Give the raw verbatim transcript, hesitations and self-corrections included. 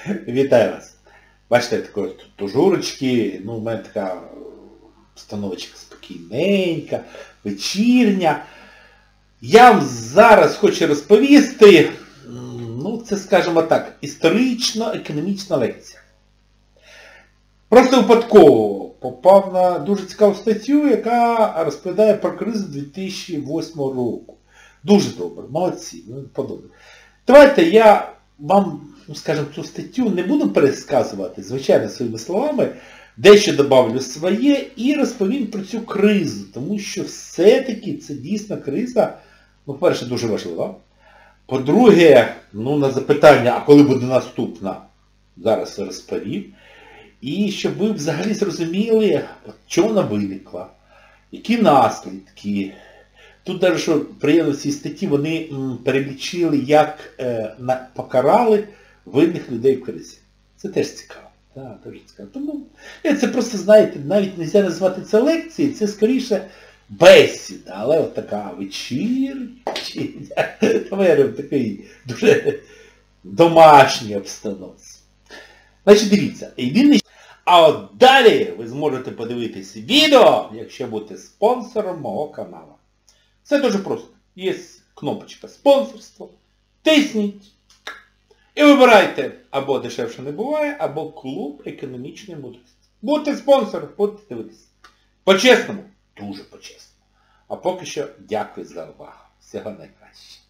Вітаю вас. Бачите, такої тут тужурочки, ну, у мене така обстановочка спокійненька, вечірня. Я вам зараз хочу розповісти, ну, це, скажімо так, історично-економічна лекція. Просто випадково попав на дуже цікаву статтю, яка розповідає про кризу дві тисячі восьмого року. Дуже добре, молодці, мені подобається. Давайте я вам, ну, скажімо, цю статтю не буду пересказувати, звичайно, своїми словами, дещо добавлю своє і розповім про цю кризу, тому що все-таки це дійсно криза, ну, по-перше, дуже важлива. По-друге, ну, на запитання, а коли буде наступна, зараз розповім. І щоб ви взагалі зрозуміли, чому вона виникла, які наслідки. Тут навіть, що приємно в цій статті, вони м, перелічили, як е, на, покарали винних людей в кризі. Це теж цікаво. Так, дуже цікаво. Тому це просто, знаєте, навіть не можна назвати це лекцією, це скоріше бесіда, але от така вечірня, в такій дуже домашній обстановці. Значить, дивіться, єдине, а от далі ви зможете подивитися відео, якщо будете спонсором мого каналу. Це дуже просто. Є кнопочка спонсорство, тисніть і вибирайте, або дешевше не буває, або клуб економічної мудрості. Будьте спонсором, будете дивитися. По-чесному, дуже по-чесному. А поки що дякую за увагу. Всього найкраще.